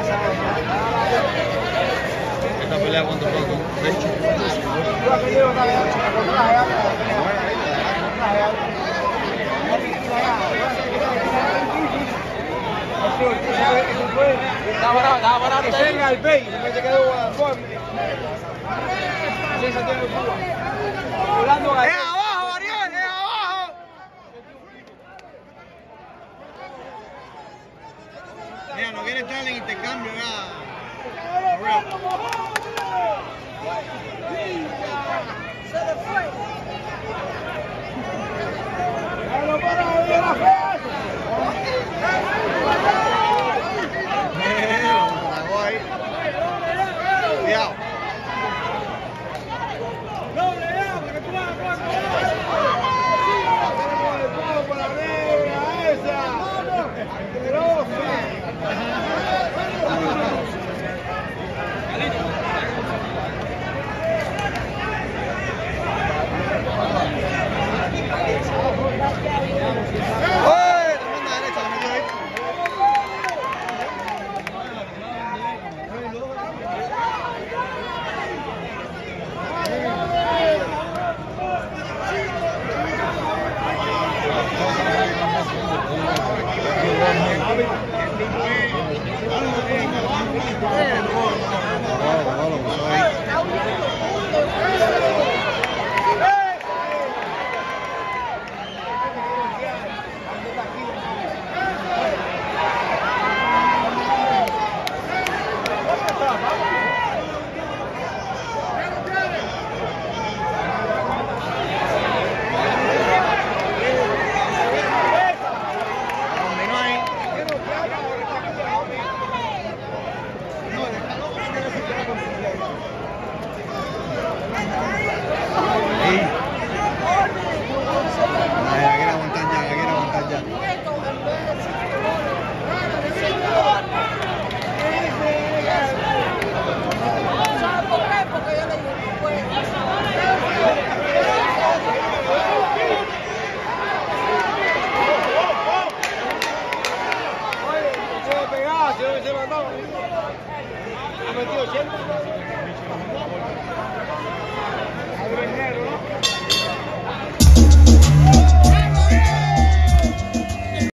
Esta pelea contra el otro. Estaba parado. Que venga el pay, se me quedó conforme. Así se tiene el culo. Volando a... ¡Es abajo, Ariel! ¡Es abajo! Mira, no quiere entrar en intercambio, nada. ¡Se le fue!